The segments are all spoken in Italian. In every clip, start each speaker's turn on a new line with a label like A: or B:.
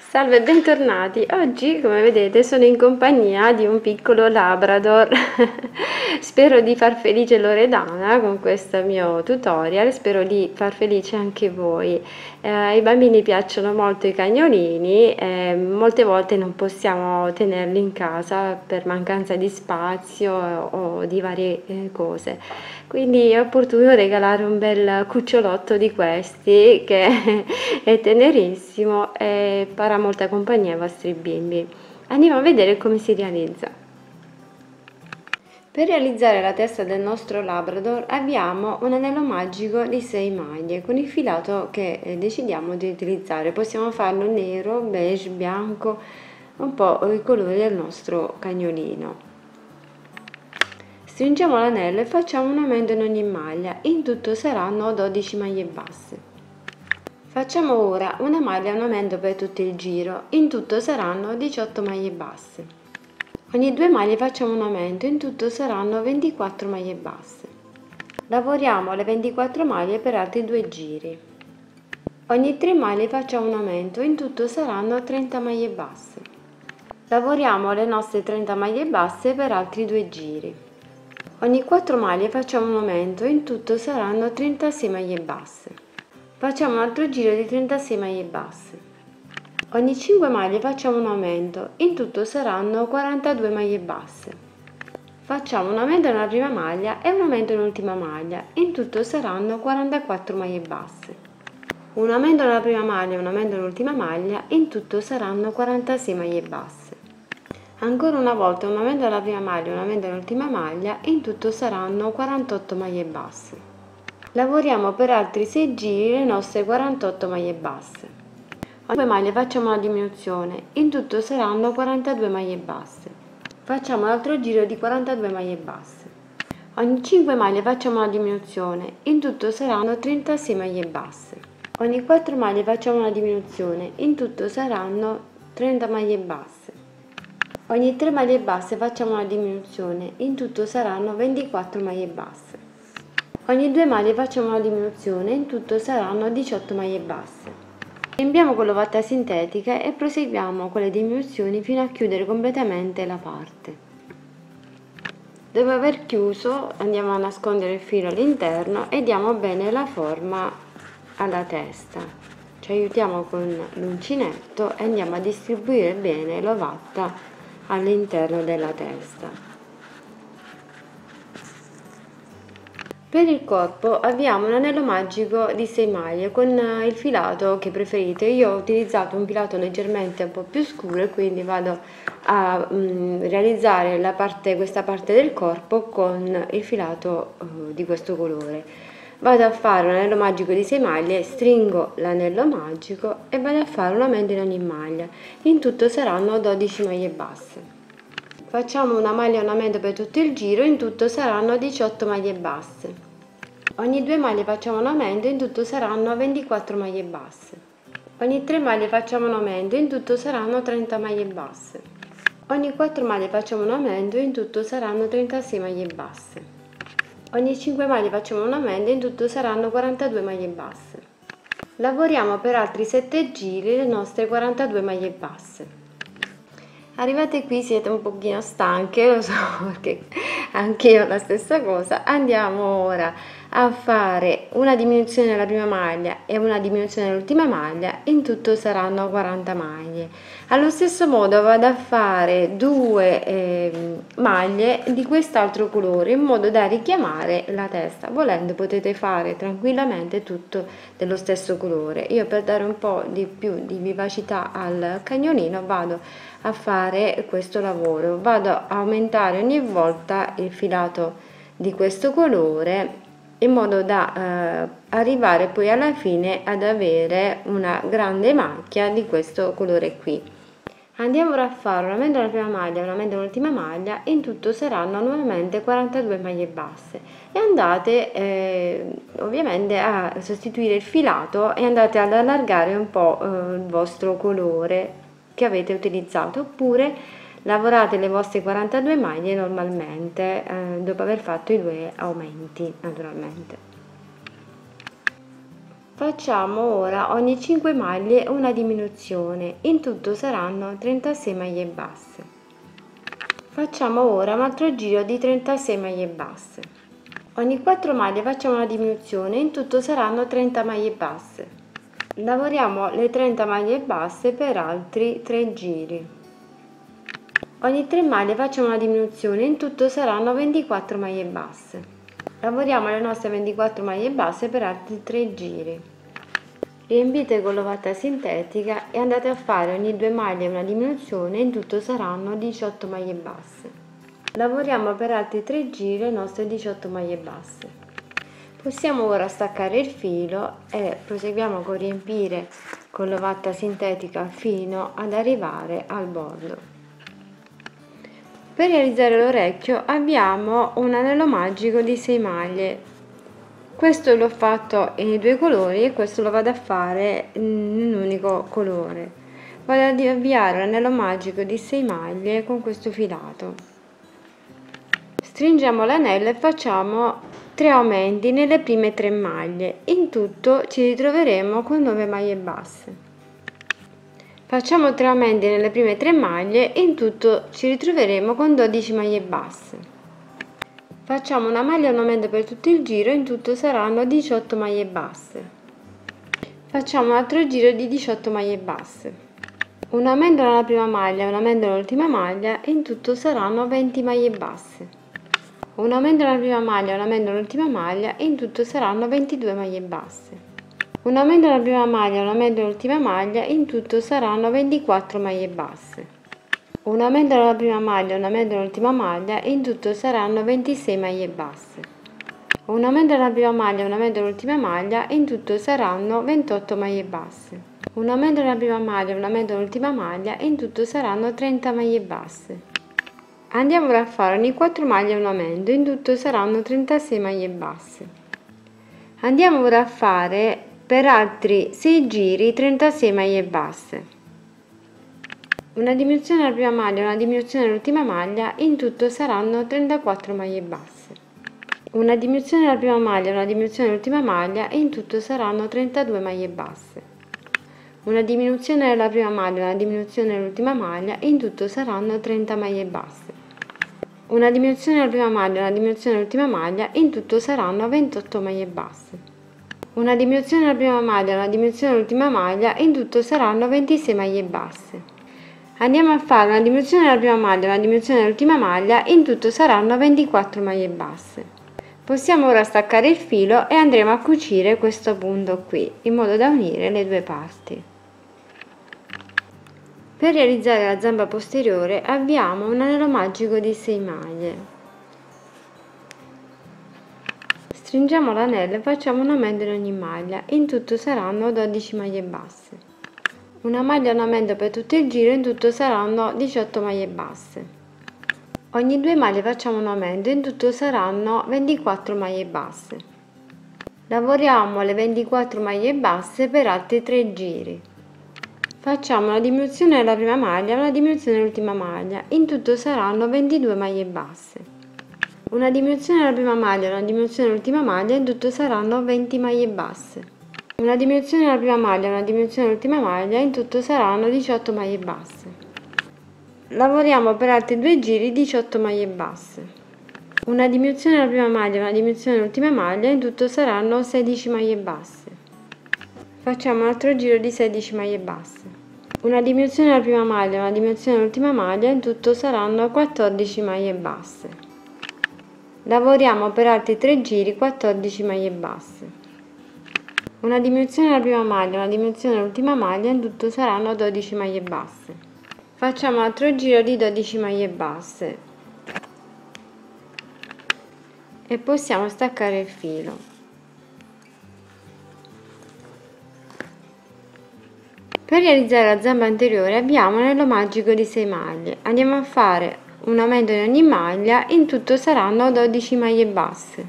A: Salve e bentornati. Oggi, come vedete, sono in compagnia di un piccolo Labrador. Spero di far felice Loredana con questo mio tutorial, spero di far felice anche voi. Ai bambini piacciono molto i cagnolini e molte volte non possiamo tenerli in casa per mancanza di spazio o di varie cose. Quindi è opportuno regalare un bel cucciolotto di questi che è tenerissimo e farà molta compagnia ai vostri bimbi. Andiamo a vedere come si realizza. Per realizzare la testa del nostro Labrador abbiamo un anello magico di 6 maglie con il filato che decidiamo di utilizzare. Possiamo farlo nero, beige, bianco, un po' i colori del nostro cagnolino. Stringiamo l'anello e facciamo un aumento in ogni maglia, in tutto saranno 12 maglie basse. Facciamo ora una maglia e un aumento per tutto il giro, in tutto saranno 18 maglie basse. Ogni 2 maglie facciamo un aumento, in tutto saranno 24 maglie basse. Lavoriamo le 24 maglie per altri 2 giri. Ogni 3 maglie facciamo un aumento, in tutto saranno 30 maglie basse. Lavoriamo le nostre 30 maglie basse per altri 2 giri. Ogni 4 maglie facciamo un aumento, in tutto saranno 36 maglie basse. Facciamo un altro giro di 36 maglie basse. Ogni 5 maglie facciamo un aumento, in tutto saranno 42 maglie basse. Facciamo un aumento nella prima maglia e un aumento nell'ultima maglia, in tutto saranno 44 maglie basse. Un aumento nella prima maglia e un aumento nell'ultima maglia, in tutto saranno 46 maglie basse. Ancora una volta un aumento nella prima maglia e un aumento nell'ultima maglia, in tutto saranno 48 maglie basse. Lavoriamo per altri 6 giri le nostre 48 maglie basse. Ogni 2 maglie facciamo una diminuzione, in tutto saranno 42 maglie basse. Facciamo un altro giro di 42 maglie basse. Ogni 5 maglie facciamo una diminuzione, in tutto saranno 36 maglie basse. Ogni 4 maglie facciamo una diminuzione, in tutto saranno 30 maglie basse. Ogni 3 maglie basse facciamo una diminuzione, in tutto saranno 24 maglie basse. Ogni 2 maglie facciamo una diminuzione, in tutto saranno 18 maglie basse. Riempiamo con l'ovatta sintetica e proseguiamo con le diminuzioni fino a chiudere completamente la parte. Dopo aver chiuso andiamo a nascondere il filo all'interno e diamo bene la forma alla testa. Ci aiutiamo con l'uncinetto e andiamo a distribuire bene l'ovatta all'interno della testa. Per il corpo abbiamo un anello magico di 6 maglie con il filato che preferite. Io ho utilizzato un filato leggermente un po' più scuro e quindi vado a realizzare questa parte del corpo con il filato di questo colore. Vado a fare un anello magico di 6 maglie, stringo l'anello magico e vado a fare un aumento in ogni maglia. In tutto saranno 12 maglie basse. Facciamo una maglia e un aumento per tutto il giro, in tutto saranno 18 maglie basse. Ogni 2 maglie facciamo un aumento, in tutto saranno 24 maglie basse. Ogni 3 maglie facciamo un aumento, in tutto saranno 30 maglie basse. Ogni 4 maglie facciamo un aumento, in tutto saranno 36 maglie basse. Ogni 5 maglie facciamo un aumento, in tutto saranno 42 maglie basse. Lavoriamo per altri 7 giri le nostre 42 maglie basse. Arrivate qui siete un pochino stanche, lo so, perché anche io ho la stessa cosa. Andiamo ora a fare una diminuzione nella prima maglia e una diminuzione nell'ultima maglia, in tutto saranno 40 maglie. Allo stesso modo vado a fare 2 maglie di quest'altro colore in modo da richiamare la testa. Volendo potete fare tranquillamente tutto dello stesso colore. Io, per dare un po' di più di vivacità al cagnolino, vado a fare questo lavoro, vado a aumentare ogni volta il filato di questo colore in modo da arrivare poi alla fine ad avere una grande macchia di questo colore qui. Andiamo ora a fare un aumento nella prima maglia e un aumento nell'ultima maglia, in tutto saranno nuovamente 42 maglie basse e andate ovviamente a sostituire il filato e andate ad allargare un po' il vostro colore che avete utilizzato, oppure lavorate le vostre 42 maglie normalmente dopo aver fatto i 2 aumenti naturalmente. Facciamo ora ogni 5 maglie una diminuzione, in tutto saranno 36 maglie basse. Facciamo ora un altro giro di 36 maglie basse. Ogni 4 maglie facciamo una diminuzione, in tutto saranno 30 maglie basse. Lavoriamo le 30 maglie basse per altri 3 giri. Ogni 3 maglie facciamo una diminuzione, in tutto saranno 24 maglie basse. Lavoriamo le nostre 24 maglie basse per altri 3 giri. Riempite con l'ovatta sintetica e andate a fare ogni 2 maglie una diminuzione, in tutto saranno 18 maglie basse. Lavoriamo per altri 3 giri le nostre 18 maglie basse. Possiamo ora staccare il filo e proseguiamo con riempire con l'ovatta sintetica fino ad arrivare al bordo. Per realizzare l'orecchio abbiamo un anello magico di 6 maglie. Questo l'ho fatto in 2 colori e questo lo vado a fare in un unico colore. Vado ad avviare l'anello magico di 6 maglie con questo filato. Stringiamo l'anello e facciamo 3 aumenti nelle prime 3 maglie. In tutto ci ritroveremo con 9 maglie basse. Facciamo 3 aumenti nelle prime 3 maglie e in tutto ci ritroveremo con 12 maglie basse. Facciamo una maglia e un aumento per tutto il giro, in tutto saranno 18 maglie basse. Facciamo un altro giro di 18 maglie basse. Un aumento nella prima maglia e un aumento nell'ultima maglia e in tutto saranno 20 maglie basse. Un aumento nella prima maglia e un aumento nell'ultima maglia e in tutto saranno 22 maglie basse. Un aumento nella prima maglia e un aumento nell'ultima maglia, in tutto saranno 24 maglie basse. Un aumento nella prima maglia e un aumento nell'ultima maglia, in tutto saranno 26 maglie basse. Un aumento nella prima maglia e un aumento nell'ultima maglia, in tutto saranno 28 maglie basse. Un aumento nella prima maglia e un aumento nell'ultima maglia, in tutto saranno 30 maglie basse. Andiamo ora a fare ogni 4 maglie un aumento, in tutto saranno 36 maglie basse. Andiamo ora a fare per altri 6 giri 36 maglie basse. Una diminuzione alla prima maglia e una diminuzione all'ultima maglia, in tutto saranno 34 maglie basse. Una diminuzione alla prima maglia e una diminuzione all'ultima maglia e in tutto saranno 32 maglie basse. Una diminuzione nella prima maglia e una diminuzione nell'ultima maglia e in tutto saranno 30 maglie basse. Una diminuzione nella prima maglia e una diminuzione nell'ultima maglia e in tutto saranno 28 maglie basse. Una diminuzione nella prima maglia e una diminuzione nell'ultima maglia e in tutto saranno 26 maglie basse. Andiamo a fare una diminuzione nella prima maglia e una diminuzione nell'ultima maglia e in tutto saranno 24 maglie basse. Possiamo ora staccare il filo e andremo a cucire questo punto qui, in modo da unire le due parti. Per realizzare la zampa posteriore abbiamo un anello magico di 6 maglie. Stringiamo l'anello e facciamo un aumento in ogni maglia, in tutto saranno 12 maglie basse. Una maglia e un aumento per tutto il giro, in tutto saranno 18 maglie basse. Ogni 2 maglie facciamo un aumento, in tutto saranno 24 maglie basse. Lavoriamo le 24 maglie basse per altri 3 giri. Facciamo una diminuzione nella prima maglia e una diminuzione nell'ultima maglia, in tutto saranno 22 maglie basse. Una diminuzione nella prima maglia e una diminuzione nell'ultima maglia, in tutto saranno 20 maglie basse. Una diminuzione nella prima maglia e una diminuzione nell'ultima maglia, in tutto saranno 18 maglie basse. Lavoriamo per altri 2 giri 18 maglie basse. Una diminuzione nella prima maglia e una diminuzione nell'ultima maglia, in tutto saranno 16 maglie basse. Facciamo un altro giro di 16 maglie basse. Una diminuzione nella prima maglia e una diminuzione nell'ultima maglia, in tutto saranno 14 maglie basse. Lavoriamo per altri 3 giri 14 maglie basse. Una diminuzione nella prima maglia e una diminuzione nell'ultima maglia, in tutto saranno 12 maglie basse. Facciamo un altro giro di 12 maglie basse e possiamo staccare il filo. Per realizzare la zampa anteriore abbiamo un anello magico di 6 maglie. Andiamo a fare un aumento in ogni maglia, in tutto saranno 12 maglie basse.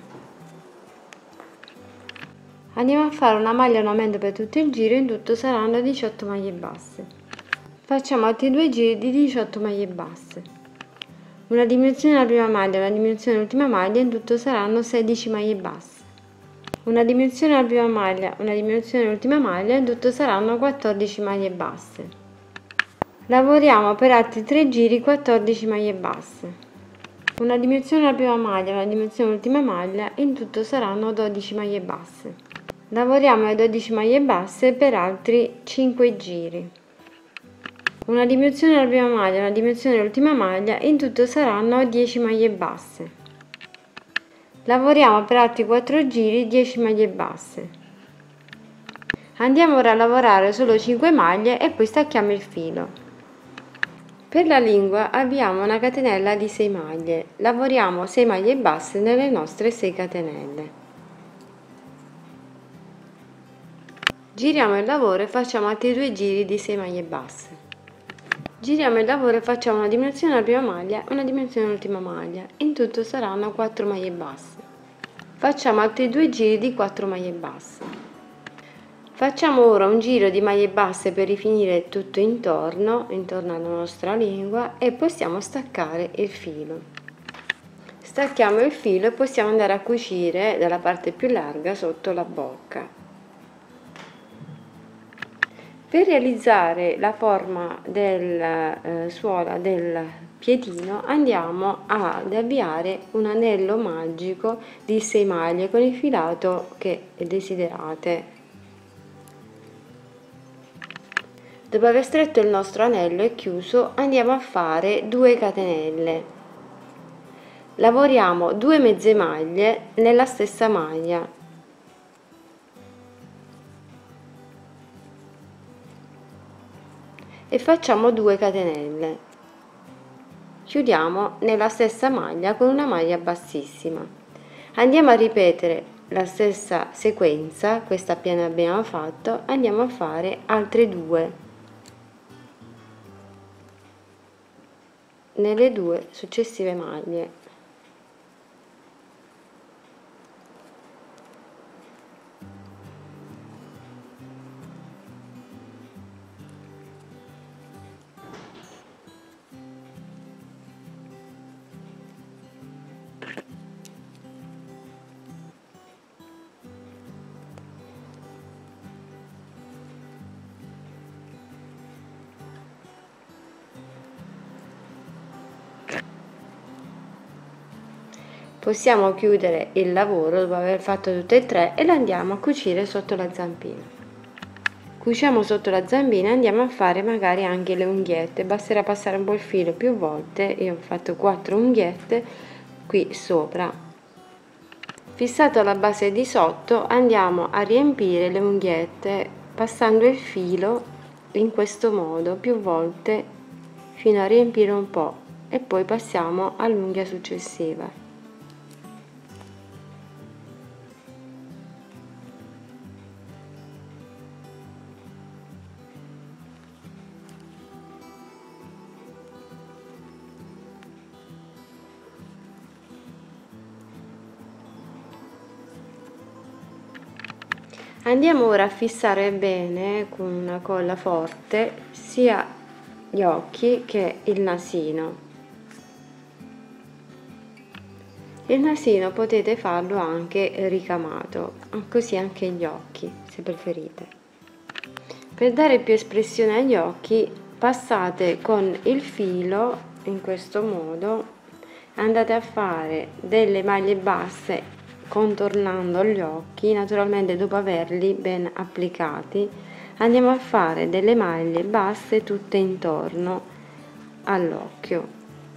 A: Andiamo a fare una maglia e un aumento per tutto il giro, in tutto saranno 18 maglie basse. Facciamo altri 2 giri di 18 maglie basse. Una diminuzione nella prima maglia e una diminuzione nell'ultima maglia, in tutto saranno 16 maglie basse. una diminuzione alla prima maglia, una diminuzione all'ultima maglia, in tutto saranno 14 maglie basse. Lavoriamo per altri 3 giri 14 maglie basse, una diminuzione alla prima maglia, una diminuzione all'ultima maglia, in tutto saranno 12 maglie basse. Lavoriamo le 12 maglie basse per altri 5 giri, una diminuzione alla prima maglia, una diminuzione all'ultima maglia, in tutto saranno 10 maglie basse. Lavoriamo per altri 4 giri 10 maglie basse. Andiamo ora a lavorare solo 5 maglie e poi stacchiamo il filo. Per la lingua abbiamo una catenella di 6 maglie. Lavoriamo 6 maglie basse nelle nostre 6 catenelle. Giriamo il lavoro e facciamo altri 2 giri di 6 maglie basse. Giriamo il lavoro e facciamo una diminuzione alla prima maglia e una diminuzione all'ultima maglia. In tutto saranno 4 maglie basse. Facciamo altri 2 giri di 4 maglie basse. Facciamo ora un giro di maglie basse per rifinire tutto intorno alla nostra lingua e possiamo staccare il filo. Stacchiamo il filo e possiamo andare a cucire dalla parte più larga sotto la bocca. Per realizzare la forma del suola del piedino andiamo ad avviare un anello magico di 6 maglie con il filato che desiderate. Dopo aver stretto il nostro anello e chiuso andiamo a fare 2 catenelle. Lavoriamo 2 mezze maglie nella stessa maglia. E facciamo 2 catenelle, chiudiamo nella stessa maglia con una maglia bassissima. Andiamo a ripetere la stessa sequenza, questa appena abbiamo fatto, andiamo a fare altre 2 nelle 2 successive maglie. Possiamo chiudere il lavoro dopo aver fatto tutte e 3 e lo andiamo a cucire sotto la zampina. Cuciamo sotto la zampina e andiamo a fare magari anche le unghiette. Basterà passare un po' il filo più volte. Io ho fatto 4 unghiette qui sopra. Fissato la base di sotto andiamo a riempire le unghiette passando il filo in questo modo più volte fino a riempire un po' e poi passiamo all'unghia successiva. Andiamo ora a fissare bene con una colla forte sia gli occhi che il nasino. Il nasino potete farlo anche ricamato, così anche gli occhi se preferite. Per dare più espressione agli occhi passate con il filo in questo modo, andate a fare delle maglie basse contornando gli occhi, naturalmente dopo averli ben applicati andiamo a fare delle maglie basse tutte intorno all'occhio.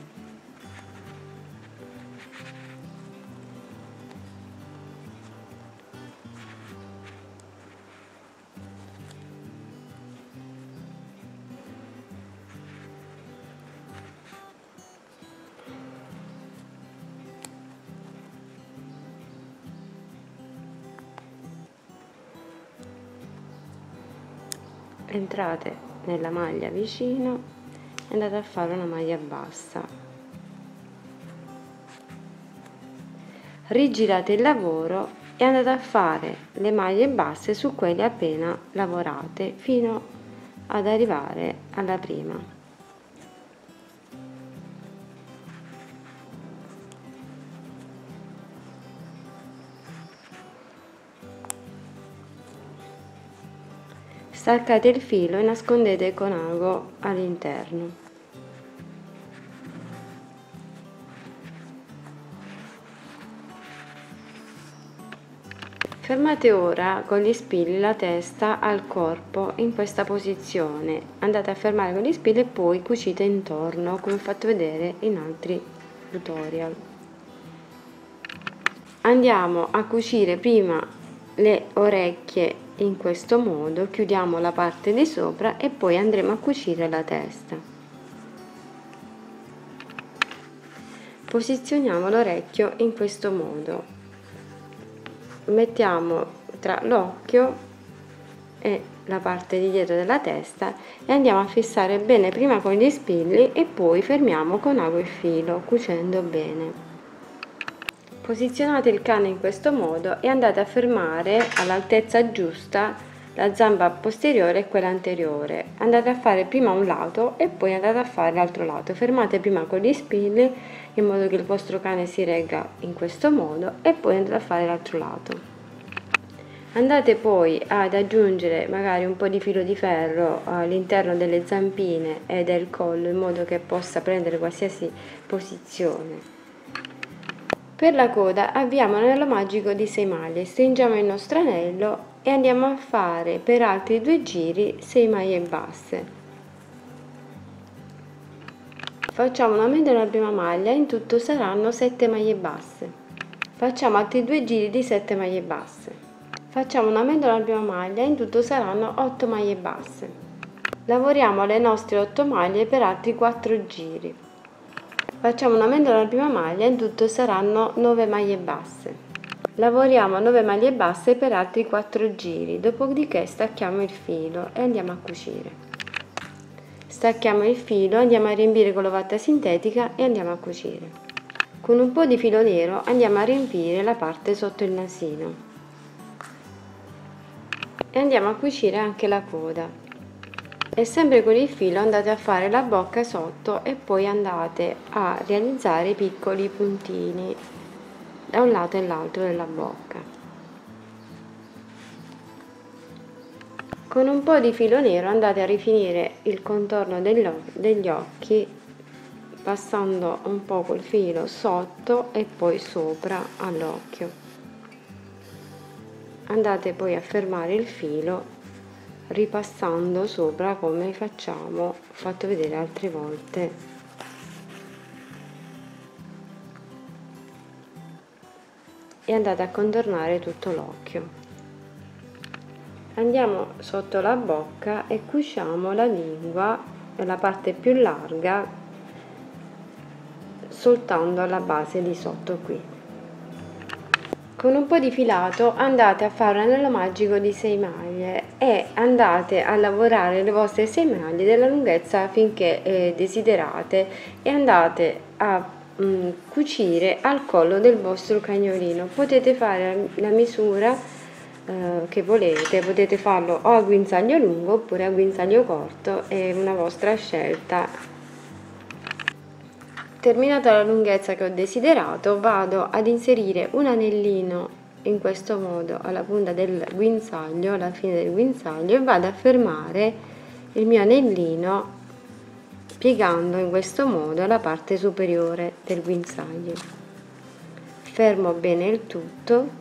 A: Entrate nella maglia vicino e andate a fare una maglia bassa, rigirate il lavoro e andate a fare le maglie basse su quelle appena lavorate fino ad arrivare alla prima. Staccate il filo e nascondete con ago all'interno. Fermate ora con gli spilli la testa al corpo in questa posizione. Andate a fermare con gli spilli e poi cucite intorno, come ho fatto vedere in altri tutorial. Andiamo a cucire prima le orecchie in questo modo, chiudiamo la parte di sopra e poi andremo a cucire la testa. Posizioniamo l'orecchio in questo modo. Mettiamo tra l'occhio e la parte di dietro della testa e andiamo a fissare bene prima con gli spilli e poi fermiamo con ago il filo, cucendo bene. Posizionate il cane in questo modo e andate a fermare all'altezza giusta la zampa posteriore e quella anteriore. Andate a fare prima un lato e poi andate a fare l'altro lato. Fermate prima con gli spilli in modo che il vostro cane si regga in questo modo e poi andate a fare l'altro lato. Andate poi ad aggiungere magari un po' di filo di ferro all'interno delle zampine e del collo in modo che possa prendere qualsiasi posizione. Per la coda abbiamo l'anello magico di 6 maglie, stringiamo il nostro anello e andiamo a fare per altri 2 giri 6 maglie basse. Facciamo un aumento nella prima maglia, in tutto saranno 7 maglie basse. Facciamo altri 2 giri di 7 maglie basse. Facciamo un aumento nella prima maglia, in tutto saranno 8 maglie basse. Lavoriamo le nostre 8 maglie per altri 4 giri. Facciamo un aumento nella prima maglia, in tutto saranno 9 maglie basse. Lavoriamo 9 maglie basse per altri 4 giri, dopodiché stacchiamo il filo e andiamo a cucire. Stacchiamo il filo, andiamo a riempire con l'ovatta sintetica e andiamo a cucire. Con un po' di filo nero andiamo a riempire la parte sotto il nasino e andiamo a cucire anche la coda. E sempre con il filo andate a fare la bocca sotto e poi andate a realizzare i piccoli puntini da un lato e l'altro della bocca. Con un po' di filo nero andate a rifinire il contorno degli occhi passando un po' col filo sotto e poi sopra all'occhio. Andate poi a fermare il filo ripassando sopra come facciamo, fatto vedere altre volte. E andate a contornare tutto l'occhio. Andiamo sotto la bocca e cuciamo la lingua nella parte più larga soltanto alla base di sotto qui. Con un po' di filato andate a fare un anello magico di 6 maglie e andate a lavorare le vostre 6 maglie della lunghezza finché desiderate e andate a cucire al collo del vostro cagnolino. Potete fare la misura che volete, potete farlo o a guinzaglio lungo oppure a guinzaglio corto, è una vostra scelta. Terminata la lunghezza che ho desiderato, vado ad inserire un anellino in questo modo alla punta del guinzaglio, alla fine del guinzaglio, e vado a fermare il mio anellino piegando in questo modo la parte superiore del guinzaglio. Fermo bene il tutto.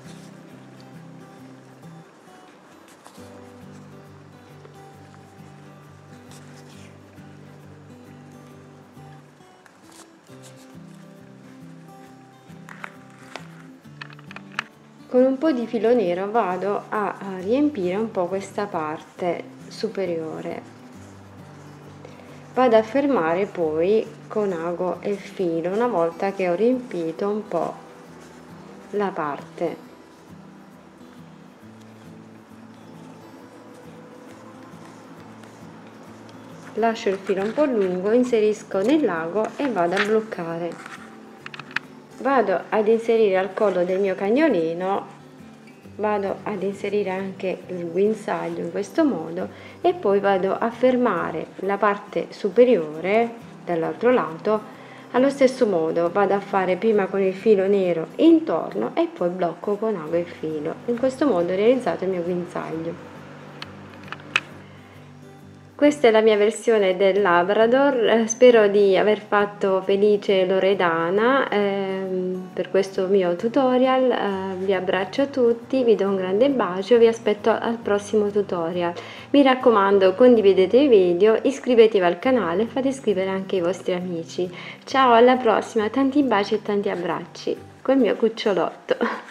A: Con un po' di filo nero vado a riempire un po' questa parte superiore. Vado a fermare poi con ago e filo una volta che ho riempito un po' la parte. Lascio il filo un po' lungo, inserisco nell'ago e vado a bloccare. Vado ad inserire al collo del mio cagnolino, vado ad inserire anche il guinzaglio in questo modo e poi vado a fermare la parte superiore dall'altro lato allo stesso modo. Vado a fare prima con il filo nero intorno e poi blocco con ago e filo. In questo modo ho realizzato il mio guinzaglio. questa è la mia versione del Labrador. Spero di aver fatto felice Loredana per questo mio tutorial. Vi abbraccio tutti, vi do un grande bacio, vi aspetto al prossimo tutorial. Mi raccomando, condividete i video, iscrivetevi al canale, fate iscrivere anche i vostri amici. Ciao, alla prossima, tanti baci e tanti abbracci col mio cucciolotto.